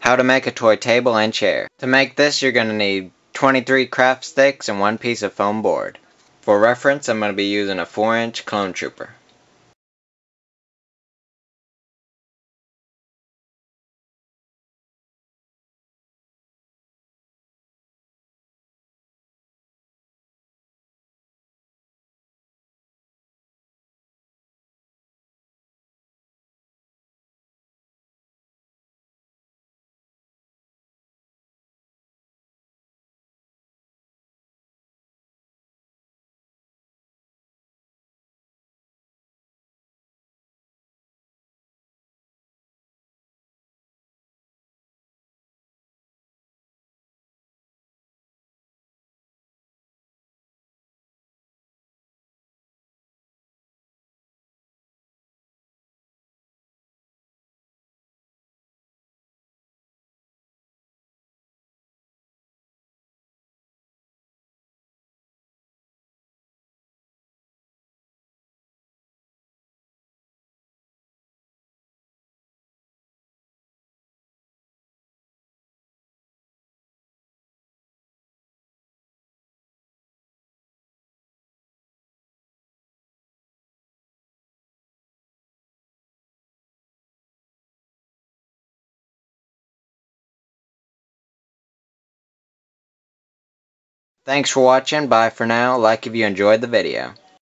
How to make a toy table and chair. To make this, you're going to need 23 craft sticks and 1 piece of foam board. For reference, I'm going to be using a 4-inch Clone Trooper. Thanks for watching. Bye for now. Like if you enjoyed the video.